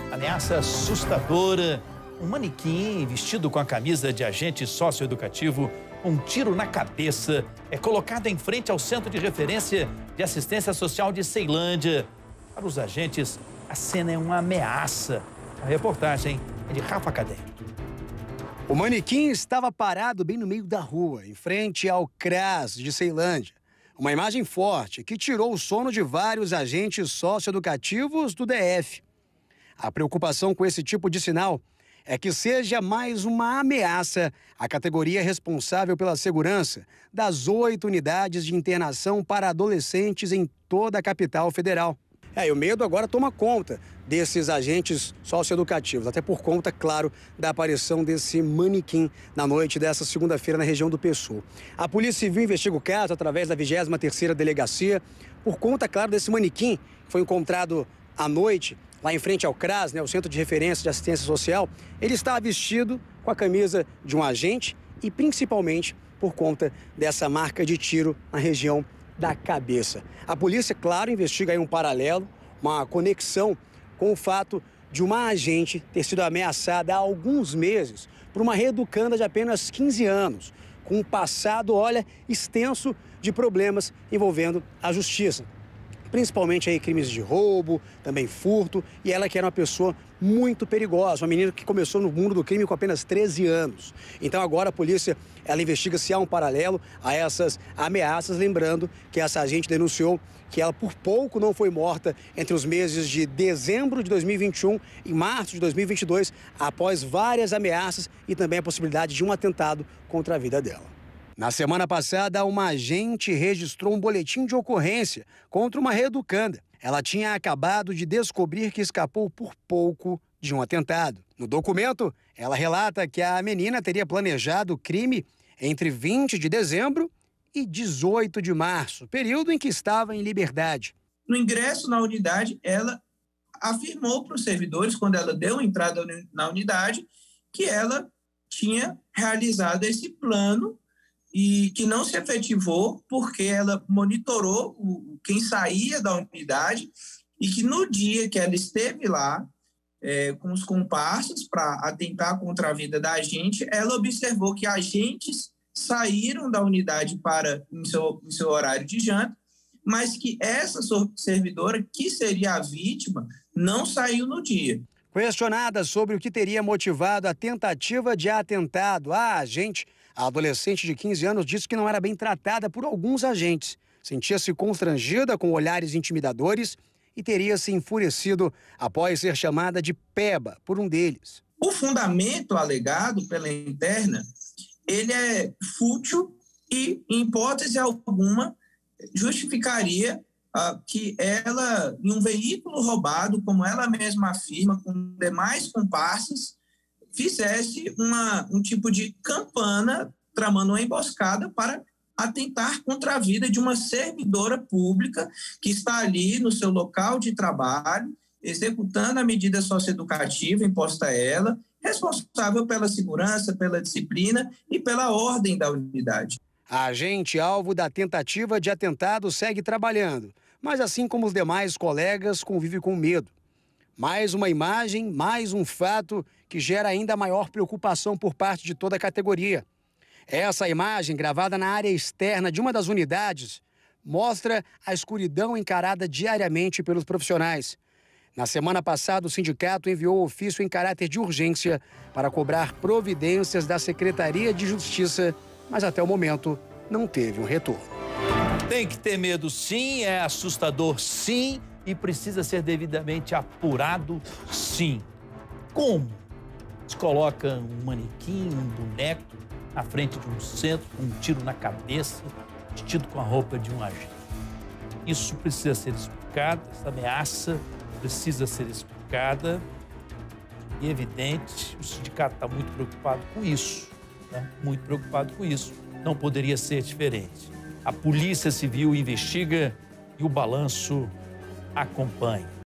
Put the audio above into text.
Ameaça assustadora. Um manequim vestido com a camisa de agente socioeducativo, com um tiro na cabeça, é colocado em frente ao Centro de Referência de Assistência Social de Ceilândia. Para os agentes, a cena é uma ameaça. A reportagem é de Rafa Cadê. O manequim estava parado bem no meio da rua, em frente ao CRAS de Ceilândia. Uma imagem forte que tirou o sono de vários agentes socioeducativos do DF. A preocupação com esse tipo de sinal é que seja mais uma ameaça à categoria responsável pela segurança das 8 unidades de internação para adolescentes em toda a capital federal. E o medo agora toma conta desses agentes socioeducativos, até por conta, claro, da aparição desse manequim na noite dessa segunda-feira na região do Pessoa. A Polícia Civil investiga o caso através da 23ª Delegacia, por conta, claro, desse manequim que foi encontrado à noite lá em frente ao CRAS, o Centro de Referência de Assistência Social. Ele estava vestido com a camisa de um agente e principalmente por conta dessa marca de tiro na região da cabeça. A polícia, claro, investiga aí um paralelo, uma conexão com o fato de uma agente ter sido ameaçada há alguns meses por uma reeducanda de apenas 15 anos, com um passado, extenso de problemas envolvendo a justiça. Principalmente aí crimes de roubo, também furto, e ela que era uma pessoa muito perigosa, uma menina que começou no mundo do crime com apenas 13 anos. Então agora a polícia, ela investiga se há um paralelo a essas ameaças, lembrando que essa agente denunciou que ela por pouco não foi morta entre os meses de dezembro de 2021 e março de 2022, após várias ameaças e também a possibilidade de um atentado contra a vida dela. Na semana passada, uma agente registrou um boletim de ocorrência contra uma reeducanda. Ela tinha acabado de descobrir que escapou por pouco de um atentado. No documento, ela relata que a menina teria planejado o crime entre 20 de dezembro e 18 de março, período em que estava em liberdade. No ingresso na unidade, ela afirmou para os servidores, quando ela deu entrada na unidade, que ela tinha realizado esse plano e que não se efetivou porque ela monitorou quem saía da unidade e que no dia que ela esteve lá com os comparsas para atentar contra a vida da agente, ela observou que agentes saíram da unidade em seu horário de janta, mas que essa servidora, que seria a vítima, não saiu no dia. Questionada sobre o que teria motivado a tentativa de atentado à agente, a adolescente de 15 anos disse que não era bem tratada por alguns agentes. Sentia-se constrangida com olhares intimidadores e teria se enfurecido após ser chamada de peba por um deles. O fundamento alegado pela interna, ele é fútil e, em hipótese alguma, justificaria que ela, em um veículo roubado, como ela mesma afirma, com demais comparsas, fizesse um tipo de campana, tramando uma emboscada para atentar contra a vida de uma servidora pública que está ali no seu local de trabalho, executando a medida socioeducativa imposta a ela, responsável pela segurança, pela disciplina e pela ordem da unidade. A agente alvo da tentativa de atentado segue trabalhando, mas assim como os demais colegas, convive com medo. Mais uma imagem, mais um fato que gera ainda maior preocupação por parte de toda a categoria. Essa imagem, gravada na área externa de uma das unidades, mostra a escuridão encarada diariamente pelos profissionais. Na semana passada, o sindicato enviou ofício em caráter de urgência para cobrar providências da Secretaria de Justiça, mas até o momento não teve um retorno. Tem que ter medo, sim, é assustador, sim, e precisa ser devidamente apurado, sim. Como? Eles colocam um manequim, um boneco na frente de um centro, com um tiro na cabeça, vestido com a roupa de um agente. Isso precisa ser explicado, essa ameaça precisa ser explicada e, evidente, o sindicato está muito preocupado com isso, muito preocupado com isso. Não poderia ser diferente. A Polícia Civil investiga e o balanço acompanha.